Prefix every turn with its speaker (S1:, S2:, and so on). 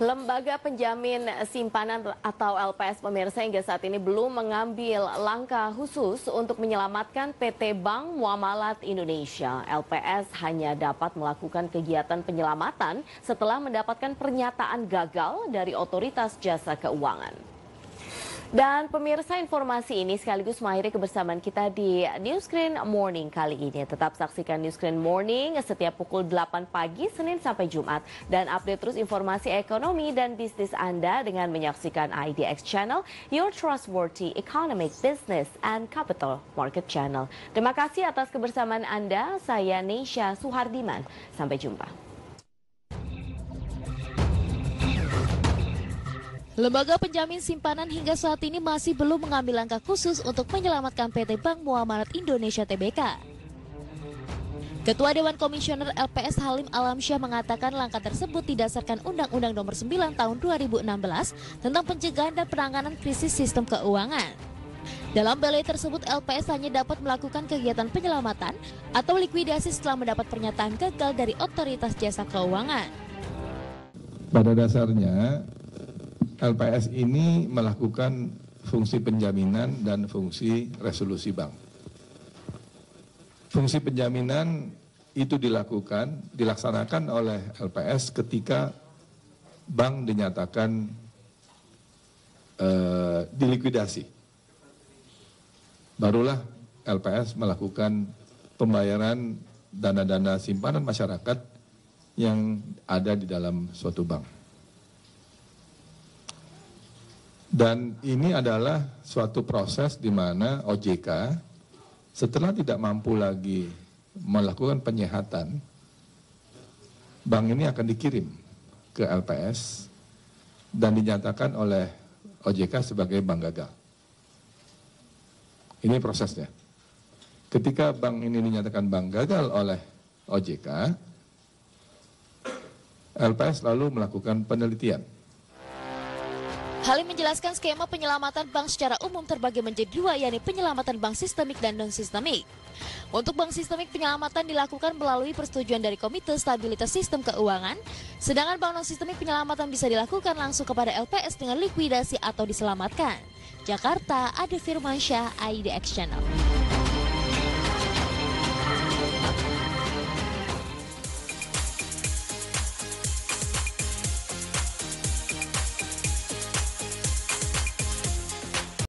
S1: Lembaga Penjamin Simpanan atau LPS pemirsa hingga saat ini belum mengambil langkah khusus untuk menyelamatkan PT Bank Muamalat Indonesia. LPS hanya dapat melakukan kegiatan penyelamatan setelah mendapatkan pernyataan gagal dari Otoritas Jasa Keuangan. Dan pemirsa, informasi ini sekaligus mengakhiri kebersamaan kita di Newscreen Morning kali ini. Tetap saksikan Newscreen Morning setiap pukul 8 pagi Senin sampai Jumat. Dan update terus informasi ekonomi dan bisnis Anda dengan menyaksikan IDX Channel, your trustworthy economic, business, and capital market channel. Terima kasih atas kebersamaan Anda. Saya Neysha Suhardiman. Sampai jumpa.
S2: Lembaga penjamin simpanan hingga saat ini masih belum mengambil langkah khusus untuk menyelamatkan PT Bank Muamalat Indonesia Tbk. Ketua Dewan Komisioner LPS Halim Alamsyah mengatakan langkah tersebut didasarkan Undang-Undang Nomor 9 Tahun 2016 tentang pencegahan dan penanganan krisis sistem keuangan. Dalam balai tersebut, LPS hanya dapat melakukan kegiatan penyelamatan atau likuidasi setelah mendapat pernyataan gagal dari Otoritas Jasa Keuangan.
S3: Pada dasarnya, LPS ini melakukan fungsi penjaminan dan fungsi resolusi bank. Fungsi penjaminan itu dilaksanakan oleh LPS ketika bank dinyatakan dilikuidasi. Barulah LPS melakukan pembayaran dana-dana simpanan masyarakat yang ada di dalam suatu bank. Dan ini adalah suatu proses di mana OJK setelah tidak mampu lagi melakukan penyehatan, bank ini akan dikirim ke LPS dan dinyatakan oleh OJK sebagai bank gagal. Ini prosesnya. Ketika bank ini dinyatakan bank gagal oleh OJK, LPS lalu melakukan penelitian.
S2: Halim menjelaskan skema penyelamatan bank secara umum terbagi menjadi dua, yakni penyelamatan bank sistemik dan non-sistemik. Untuk bank sistemik, penyelamatan dilakukan melalui persetujuan dari Komite Stabilitas Sistem Keuangan, sedangkan bank non-sistemik penyelamatan bisa dilakukan langsung kepada LPS dengan likuidasi atau diselamatkan. Jakarta, Ade Firmansyah, IDX Channel.